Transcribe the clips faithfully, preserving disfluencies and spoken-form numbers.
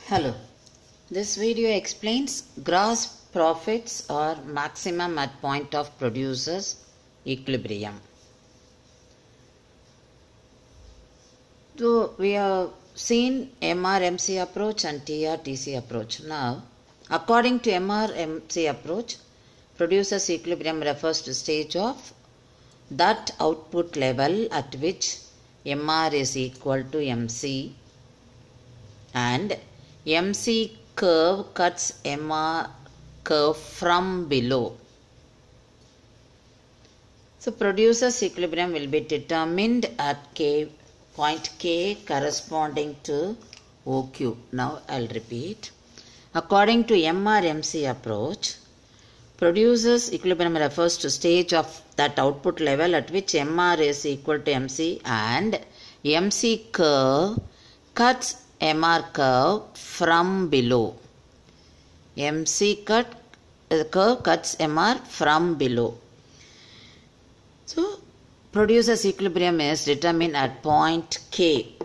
Hello. This video explains gross profits or maximum at point of producer's equilibrium. So we have seen M R M C approach and T R T C approach. Now, according to M R M C approach, producer's equilibrium refers to stage of that output level at which M R is equal to M C and M C curve cuts M R curve from below. So producer's equilibrium will be determined at K, point K corresponding to O Q. Now I'll repeat. According to M R M C approach, producer's equilibrium refers to stage of that output level at which M R is equal to M C and M C curve cuts M R curve from below. M C cut uh, curve cuts M R from below. So producer's equilibrium is determined at point K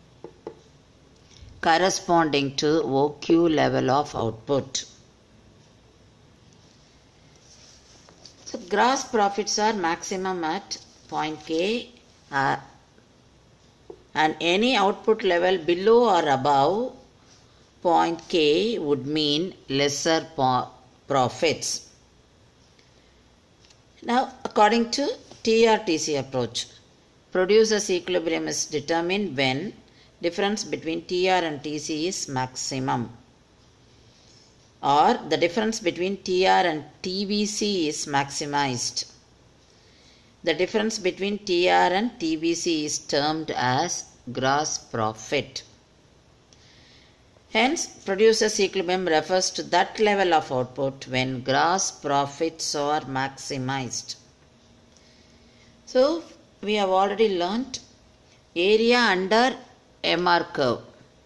corresponding to O Q level of output. So gross profits are maximum at point K uh, and any output level below or above point K would mean lesser profits. Now, according to T R T C approach, producer's equilibrium is determined when difference between T R and T C is maximum, or the difference between T R and T V C is maximized. The difference between T R and T V C is termed as gross profit. Hence, producer's equilibrium refers to that level of output when gross profits are maximized. So, we have already learnt area under M R curve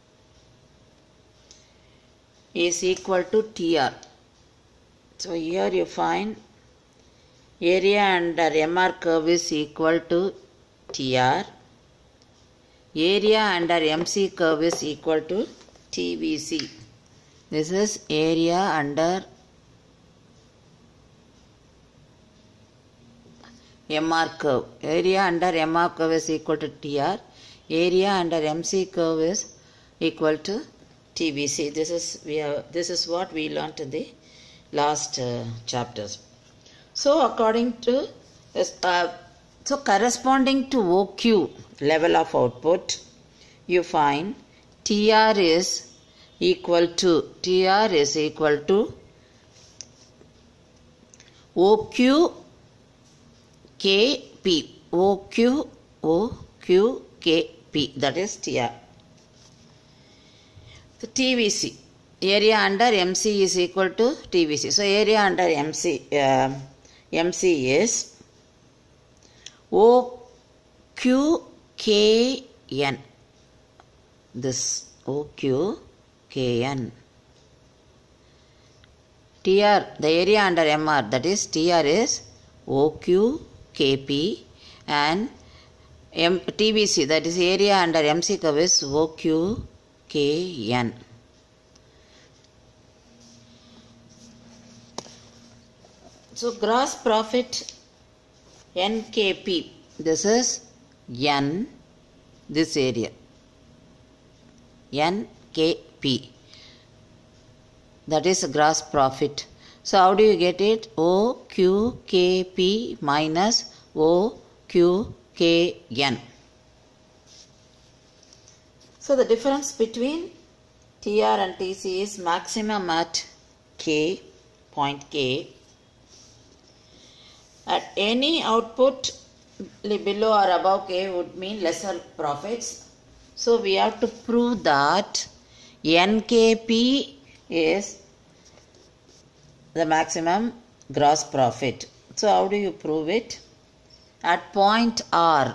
is equal to T R. So, here you find area under M R curve is equal to T R. Area under M C curve is equal to T V C. This is area under M R curve. Area under M R curve is equal to T R. Area under M C curve is equal to T V C. This is we have. This is what we learnt in the last uh, chapters. So according to uh, so corresponding to O Q level of output, you find T R is equal to T R is equal to O Q K P. O Q O Q K P, that is T R. So T V C, area under M C is equal to T V C. So area under M C uh, M C is O Q K N. This O Q K N. T R, the area under M R, that is T R is O Q K P and M, T V C, that is area under M C curve is O Q K N. So gross profit N K P, this is N, this area, N K P, that is gross profit. So how do you get it? O Q K P minus O Q K N. So the difference between T R and T C is maximum at K, point K. At any output below or above K would mean lesser profits. So we have to prove that N K P is the maximum gross profit. So how do you prove it? At point R,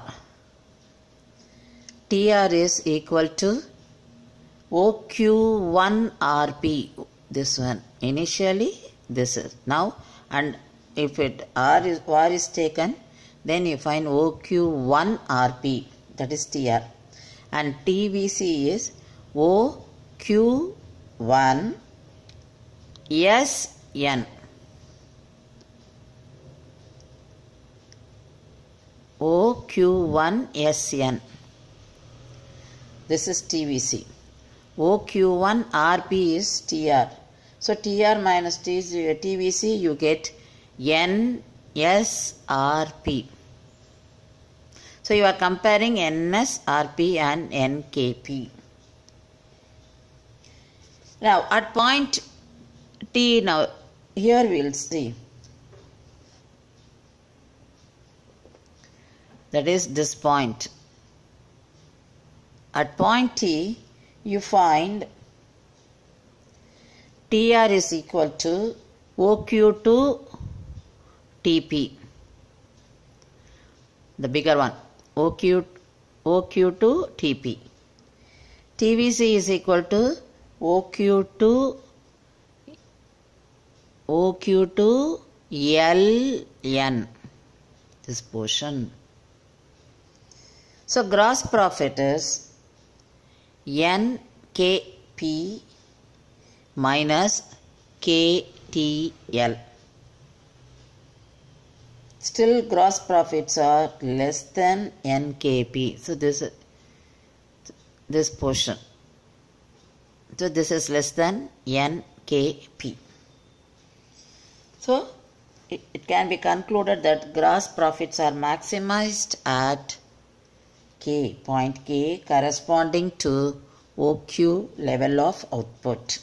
T R is equal to O Q one R P. This one initially this is now, and if it R is R is taken, then you find O Q one R P, that is T R, and T V C is O Q one S N. O Q one S N. This is T V C. O Q one R P is T R. So T R minus T V C, you get N S R P. So you are comparing N S R P and N K P. Now at point T, now here we will see. That is this point. At point T, you find T R is equal to O Q to T P. The bigger one. O Q, O Q to T P. T V C is equal to O Q to O Q to L N. This portion. So gross profit is N K P minus K T L. Still gross profits are less than N K P. So this this portion. So this is less than N K P. So it, it can be concluded that gross profits are maximized at K, point K, corresponding to O Q level of output.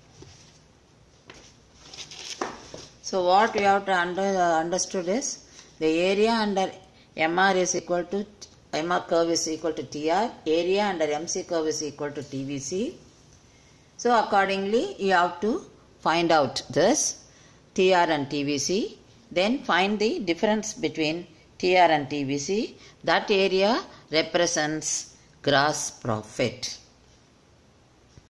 So what we have to under, uh, understood is the area under M R is equal to M R curve is equal to T R, area under M C curve is equal to T V C. So accordingly you have to find out this T R and T V C, then find the difference between T R and T V C. That area represents gross profit.